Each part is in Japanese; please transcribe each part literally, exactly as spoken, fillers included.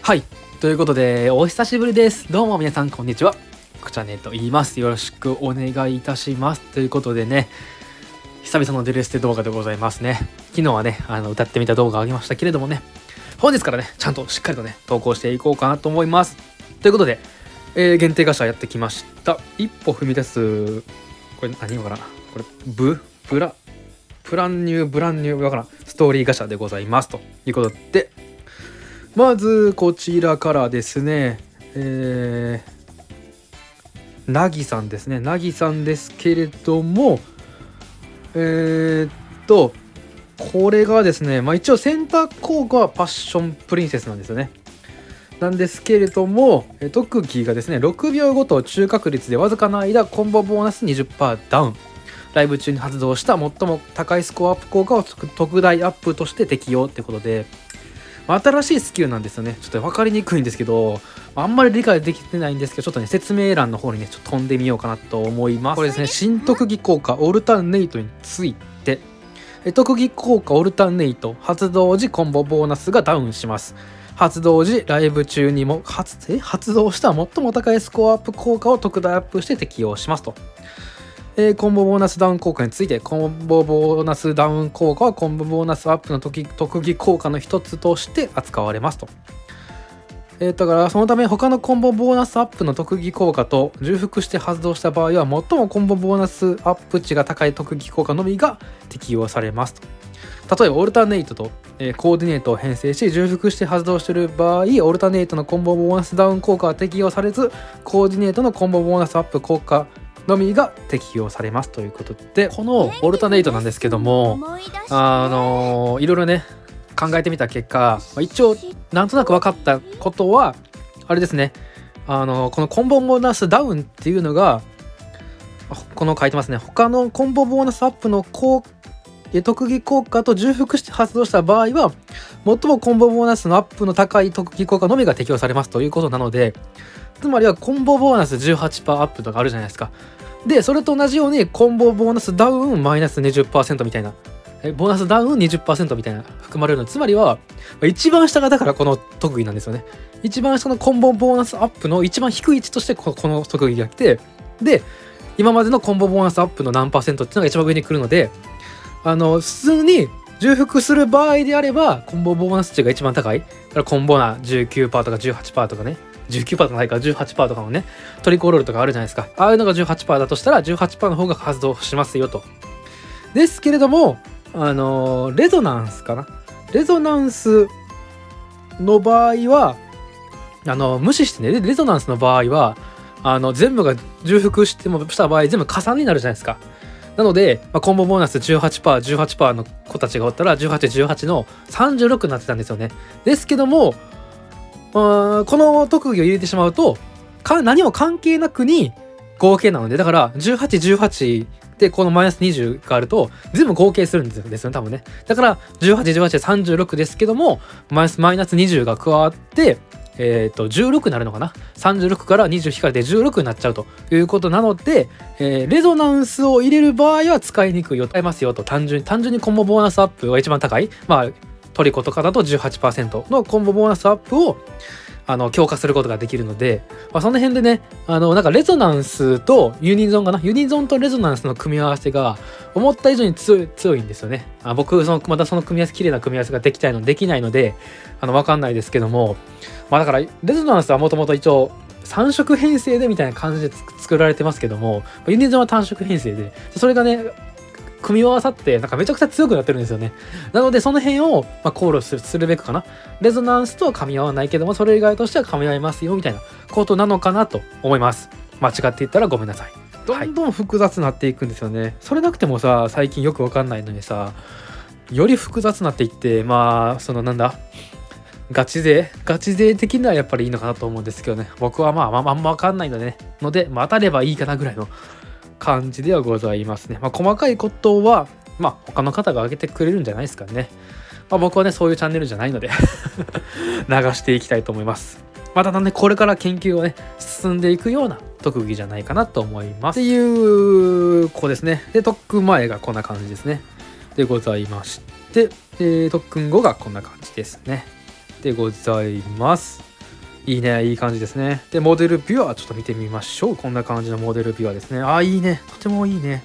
はい。ということで、お久しぶりです。どうも皆さん、こんにちは。くちゃねと言います。よろしくお願いいたします。ということでね、久々のデレステ動画でございますね。昨日はね、あの歌ってみた動画を上げましたけれどもね、本日からね、ちゃんとしっかりとね、投稿していこうかなと思います。ということで、えー、限定ガシャやってきました。一歩踏み出す、これ何言うかな、これ、ブ、ブラ、プランニュー、ブランニュー、わからん、ストーリーガシャでございます。ということで、まずこちらからですね、えー、なぎさんですね。なぎさんですけれども、えー、っと、これがですね、まあ一応センター効果はパッションプリンセスなんですよね。なんですけれども、特技がですね、ろくびょうごと中確率でわずかな間コンボボーナス にじゅっパーセント ダウン。ライブ中に発動した最も高いスコアアップ効果を特大アップとして適用ってことで、新しいスキルなんですよね。ちょっと分かりにくいんですけど、あんまり理解できてないんですけど、ちょっとね、説明欄の方にね、ちょっと飛んでみようかなと思います。これですね、新特技効果オルタネイトについて、特技効果オルタネイト、発動時コンボボーナスがダウンします。発動時、ライブ中にも 発, え発動した最も高いスコアアップ効果を特大アップして適用しますと。えー、コンボボーナスダウン効果について、コンボボーナスダウン効果はコンボボーナスアップの時特技効果の一つとして扱われますと。えー、だからそのため他のコンボボーナスアップの特技効果と重複して発動した場合は最もコンボボーナスアップ値が高い特技効果のみが適用されますと。例えばオルタネイトと、えー、コーディネートを編成し重複して発動している場合、オルタネイトのコンボボーナスダウン効果は適用されず、コーディネートのコンボボーナスアップ効果のみが適用されますということで、このオルタネイトなんですけども、あのー、いろいろね考えてみた結果、一応なんとなく分かったことはあれですね、あのー、このコンボボーナスダウンっていうのがこの書いてますね、他のコンボボーナスアップの効特技効果と重複して発動した場合は最もコンボボーナスのアップの高い特技効果のみが適用されますということなので、つまりはコンボボーナス じゅうはちパーセント アップとかあるじゃないですか。でそれと同じようにコンボボーナスダウンマイナス にじゅっパーセント みたいな、えボーナスダウン にじゅっパーセント みたいな含まれるので、つまりは一番下がだからこの特技なんですよね。一番下のコンボボーナスアップの一番低い位置としてこの特技が来て、で今までのコンボボーナスアップの何パーセントっていうのが一番上に来るので、あの普通に重複する場合であればコンボボーナス値が一番高い、だからコンボナ じゅうきゅうパーセント とか じゅうはちパーセント とかね、じゅうきゅうパーセント とかないから じゅうはちパーセント とかのねトリコロールとかあるじゃないですか。ああいうのが じゅうはちパーセント だとしたら じゅうはちパーセント の方が発動しますよと。ですけれども、あのー、レゾナンスかなレゾナンスの場合はあの無視してね、レゾナンスの場合はあの全部が重複してもした場合全部加算になるじゃないですか。なので、まあ、コンボボーナス じゅうはちパーセント、じゅうはちパーセント の子たちがおったらじゅうはち、じゅうはちのさんじゅうろくになってたんですよね。ですけども、この特技を入れてしまうと何も関係なくに合計なので、だからじゅうはち、じゅうはちでこのマイナスにじゅうがあると全部合計するんですよね、多分ね。だからじゅうはち、じゅうはちでさんじゅうろくですけども、マイナスマイナスにじゅうが加わってえー、とじゅうろくになるのかな、さんじゅうろくからにじゅう引かれてじゅうろくになっちゃうということなので、えー、レゾナンスを入れる場合は使いにくいよ、使いますよと。単純に単純にコンボボーナスアップが一番高い、まあトリコとかだと じゅうはちパーセント のコンボボーナスアップをあの強化することができるので、まあ、その辺でね、あのなんかレゾナンスとユニゾンかな、ユニゾンとレゾナンスの組み合わせが思った以上に強い、強いんですよね。あ僕そのまたその組み合わせ綺麗な組み合わせができたいのできないのであの分かんないですけども、まあだからレゾナンスはもともと一応さん色編成でみたいな感じで作られてますけども、ユニゾンは単色編成でそれがね組み合わさってなんかめちゃくちゃ強くなってるんですよね。なのでその辺をまあ考慮する、するべくかな、レゾナンスとは噛み合わないけどもそれ以外としては噛み合いますよみたいなことなのかなと思います。間違って言ったらごめんなさい。どんどん複雑になっていくんですよね、はい、それなくてもさ最近よくわかんないのにさより複雑になっていって、まあそのなんだガチ勢ガチ勢的にはやっぱりいいのかなと思うんですけどね、僕はまああんま分かんないのでねので、まあ、当たればいいかなぐらいの感じではございますね。まあ、細かいことはまあ他の方が挙げてくれるんじゃないですかね。まあ、僕はねそういうチャンネルじゃないので流していきたいと思います。またねこれから研究をね進んでいくような特技じゃないかなと思います。っていう子ですね。で特訓前がこんな感じですね。でございまして、えー、特訓後がこんな感じですね。でございます。 いいね、いい感じですね。で、モデルビュアちょっと見てみましょう。こんな感じのモデルビュアですね。あ、いいね。とてもいいね。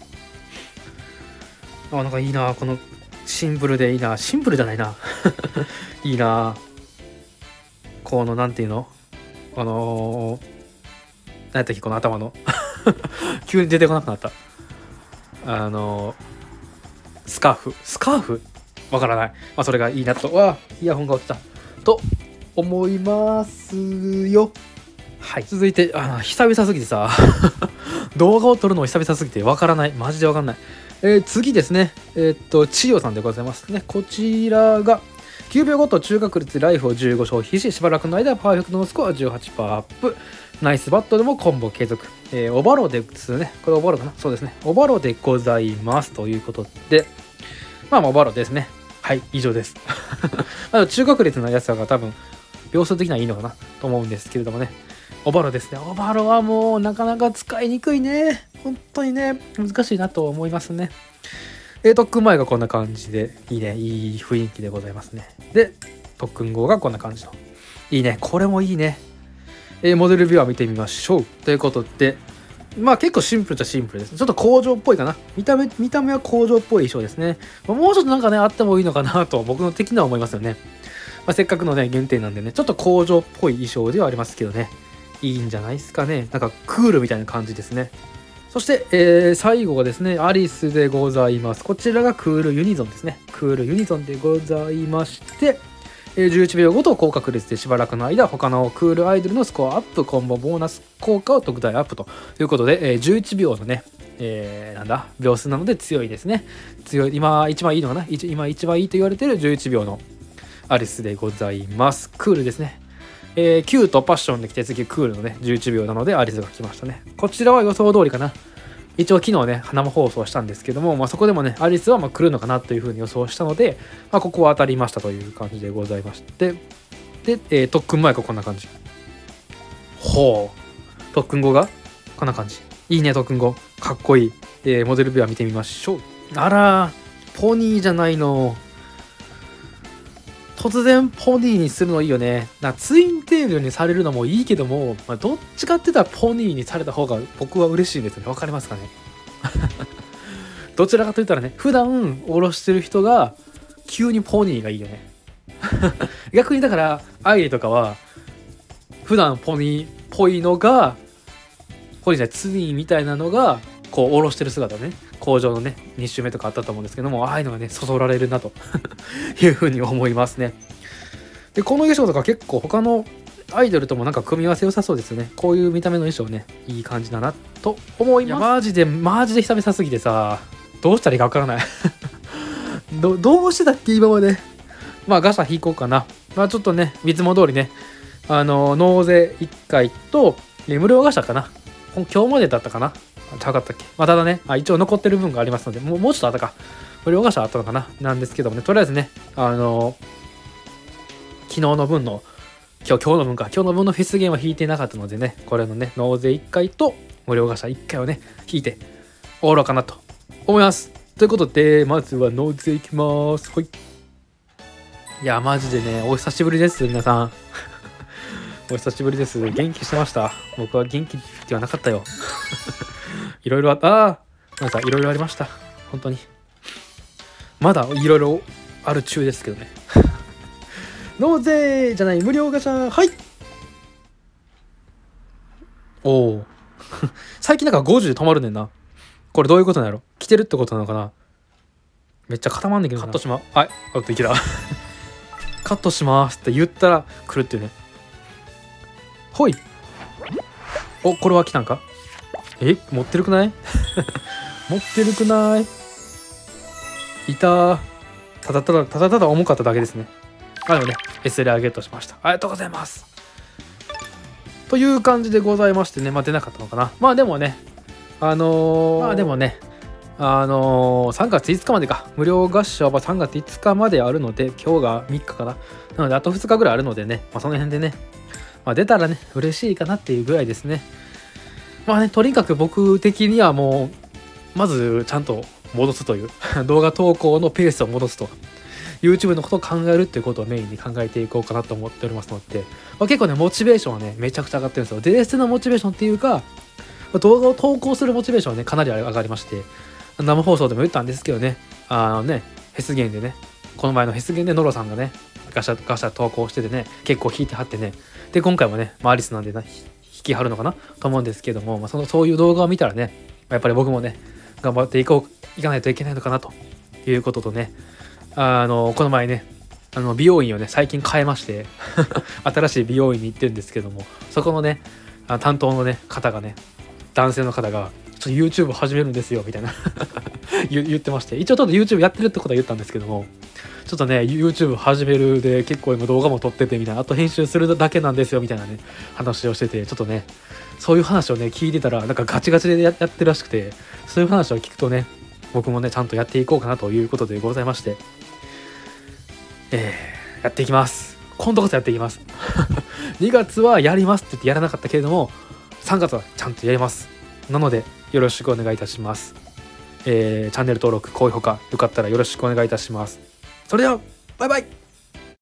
あ、なんかいいな。このシンプルでいいな。シンプルじゃないな。いいな。この、なんていうのあのー、何やったっけ、この頭の。急に出てこなくなった。あのー、スカーフ。スカーフわからない。まあ、それがいいなと。わあ、イヤホンが落ちた。と。思いますよ。はい、続いてあ久々すぎてさ動画を撮るの久々すぎてわからない、マジでわかんない。えー、次ですね、えー、っと千代さんでございますね。こちらがきゅうびょうごと中確率ライフをじゅうご消費し、しばらくの間パーフェクトのスコア じゅうはちパーセント アップ、ナイスバットでもコンボ継続、えー、オバロですね。これオバロかな、そうですね、オバロでございますということで、まあまあオバロですね。はい、以上ですあ中確率のやつが多分秒数的にはいいのかなと思うんですけれどもね。オバロですね。オバロはもうなかなか使いにくいね。本当にね、難しいなと思いますね。えー、特訓前がこんな感じで、いいね、いい雰囲気でございますね。で、特訓後がこんな感じの。いいね、これもいいね。えー、モデルビュアー見てみましょう。ということで、まあ結構シンプルっちゃシンプルです。ちょっと工場っぽいかな。見た目、見た目は工場っぽい衣装ですね。もうちょっとなんかね、あってもいいのかなと僕の的には思いますよね。まあ、せっかくのね限定なんでね、ちょっと工場っぽい衣装ではありますけどね、いいんじゃないですかね。なんかクールみたいな感じですね。そして、えー、最後がですねアリスでございます。こちらがクールユニゾンですね。クールユニゾンでございまして、えー、じゅういちびょうごと高確率でしばらくの間他のクールアイドルのスコアアップ、コンボボーナス効果を特大アップということで、えー、じゅういちびょうのね、えー、なんだ秒数なので強いですね。強い、今一番いいのかな、今一番いいと言われているじゅういちびょうのアリスでございます。クールですね。えー、キューとパッションで来て次クールのねじゅういちびょうなのでアリスが来ましたね。こちらは予想通りかな。一応昨日ね生放送したんですけども、まあ、そこでもねアリスはまあ来るのかなというふうに予想したので、まあ、ここは当たりましたという感じでございまして、で、えー、特訓前がこんな感じ。ほう、特訓後がこんな感じ。いいね、特訓後かっこいい。えー、モデルビュア見てみましょう。あらポニーじゃないの。突然ポニーにするのいいよね。なツインテールにされるのもいいけども、まあ、どっちかって言ったらポニーにされた方が僕は嬉しいですね。わかりますかねどちらかと言ったらね、普段下ろしてる人が急にポニーがいいよね逆にだからアイレとかは普段ポニーっぽいのが、ポニーじゃないツインみたいなのがこう下ろしてる姿ね、工場のねに週目とかあったと思うんですけども、ああいうのがねそそられるなというふうに思いますね。でこの衣装とか結構他のアイドルともなんか組み合わせ良さそうですよね。こういう見た目の衣装ね、いい感じだなと思います。いやマジでマジで久々すぎてさ、どうしたらいいか分からないど, どうしてたっけ今まで。まあガシャ引こうかな。まあちょっとねいつも通りね、あの納税いっかいと無料ガシャかな、今日までだったかな、ちゃうかったっけ。まあただね、あ一応残ってる分がありますので、もうもうちょっとあったか、無料ガシャあったのかななんですけどもね、とりあえずね、あの昨日の分の今日今日の分か今日の分のフェスゲームは引いてなかったのでね、これのね納税いっかいと無料ガシャいっかいをね引いて終わろうかなと思います。ということでまずは納税いきます。ほい。いやマジでねお久しぶりです皆さんお久しぶりです。元気してました？僕は元気ではなかったよいろいろあったあなんかいろいろありました。本当にまだいろいろある中ですけどね納税じゃない無料ガチャ、はい。おお最近なんかごじゅう止まるねんな。これどういうことなんやろ。来てるってことなのかな。めっちゃ固まんねんけどな。カットしまはいおっといけたカットしますって言ったら来るっていうね。ほい。おこれは来たんか。え持ってるくない持ってるくない。いた。ただただただただ重かっただけですね。あのね エスエル ゲットしました。ありがとうございます。という感じでございましてね、まあ出なかったのかな。まあでもねあのー、まあでもねあのー、さんがついつかまでか、無料ガッシャーはさんがついつかまであるので、今日がみっかかな。なのであとふつかぐらいあるのでね、まあ、その辺でね、まあ、出たらね嬉しいかなっていうぐらいですね。まあねとにかく僕的にはもうまずちゃんと戻すという動画投稿のペースを戻すと YouTube のことを考えるっていうことをメインに考えていこうかなと思っておりますので、まあ、結構ねモチベーションはねめちゃくちゃ上がってるんですよ。デレステのモチベーションっていうか、まあ、動画を投稿するモチベーションはねかなり上がりまして、生放送でも言ったんですけどね、あのねフェスゲンでね、この前のフェスゲンでノロさんがねガシャガシャ投稿しててね、結構弾いてはってね、で今回もね、まあ、アリスなんでな弾きはるのかなと思うんですけども、まあ、そのそういう動画を見たらね、やっぱり僕もね頑張っていこういかないといけないのかなということとね、あのこの前ねあの美容院をね最近変えまして新しい美容院に行ってるんですけども、そこのねあ担当のね方がね、男性の方がちょっと YouTube 始めるんですよみたいな言, 言ってまして、一応ちょっと YouTube やってるってことは言ったんですけども、ちょっとね YouTube 始めるで結構今動画も撮っててみたいな、あと編集するだけなんですよみたいなね話をしてて、ちょっとねそういう話をね聞いてたらなんかガチガチで や, やってるらしくて、そういう話を聞くとね僕もねちゃんとやっていこうかなということでございまして、えー、やっていきます。今度こそやっていきますにがつはやりますって言ってやらなかったけれども、さんがつはちゃんとやります。なのでよろしくお願いいたします。えー、チャンネル登録高評価よかったらよろしくお願いいたします。それではバイバイ。